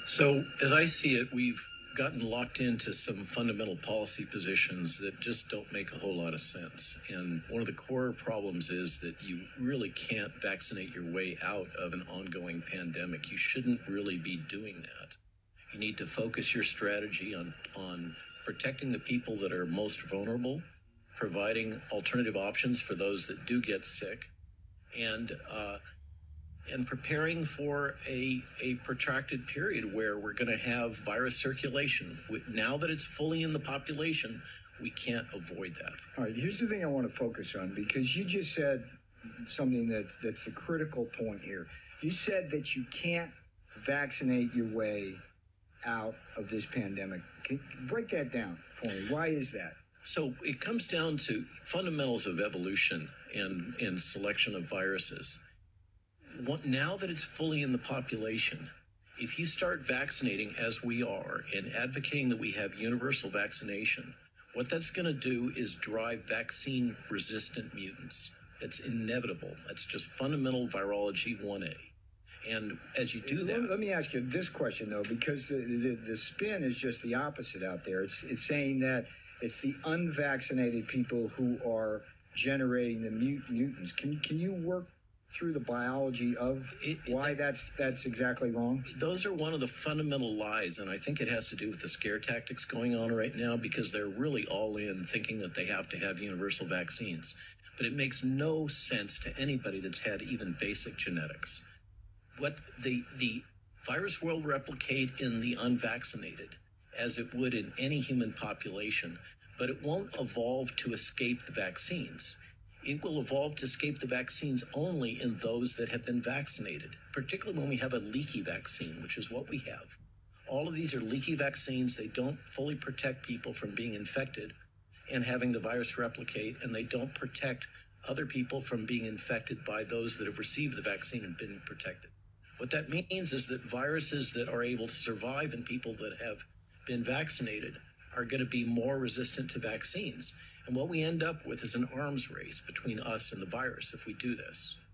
So, as I see it, we've gotten locked into some fundamental policy positions that just don't make a whole lot of sense. And one of the core problems is that you really can't vaccinate your way out of an ongoing pandemic. You shouldn't really be doing that. You need to focus your strategy on protecting the people that are most vulnerable, providing alternative options for those that do get sick, and preparing for a protracted period where we're going to have virus circulation. Now that it's fully in the population, we can't avoid that. All right, here's the thing I want to focus on, because you just said something that's a critical point here. You said that you can't vaccinate your way out of this pandemic. Break that down for me. Why is that? So it comes down to fundamentals of evolution and selection of viruses. Now that it's fully in the population, if you start vaccinating as we are and advocating that we have universal vaccination, what that's going to do is drive vaccine-resistant mutants. It's inevitable. That's just fundamental virology 1A. And as you do that... Let me ask you this question, though, because the spin is just the opposite out there. It's saying that it's the unvaccinated people who are generating the mutants. Can you work through the biology of why that's exactly wrong? Those are one of the fundamental lies, and I think it has to do with the scare tactics going on right now, because they're really all in thinking that they have to have universal vaccines. But it makes no sense to anybody that's had even basic genetics. What the virus will replicate in the unvaccinated as it would in any human population, but it won't evolve to escape the vaccines. It will evolve to escape the vaccines only in those that have been vaccinated, particularly when we have a leaky vaccine, which is what we have. All of these are leaky vaccines. They don't fully protect people from being infected and having the virus replicate, and they don't protect other people from being infected by those that have received the vaccine and been protected. What that means is that viruses that are able to survive in people that have been vaccinated are going to be more resistant to vaccines. And what we end up with is an arms race between us and the virus if we do this.